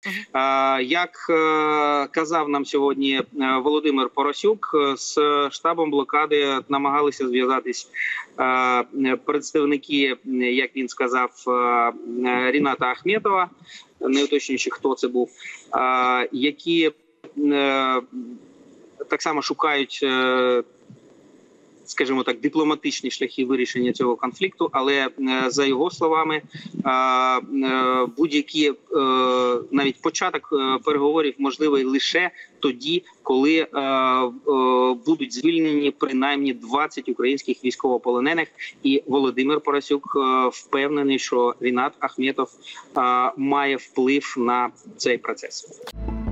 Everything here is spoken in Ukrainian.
Як казав нам сьогодні Володимир Парасюк, з штабом блокади намагалися зв'язатись представники, як він сказав, Ріната Ахметова, не уточнюючи, хто це був, які так само шукають, скажімо так, дипломатичні шляхи вирішення цього конфлікту, але, за його словами, будь-який навіть початок переговорів можливий лише тоді, коли будуть звільнені принаймні 20 українських військовополонених. І Володимир Парасюк впевнений, що Рінат Ахметов має вплив на цей процес.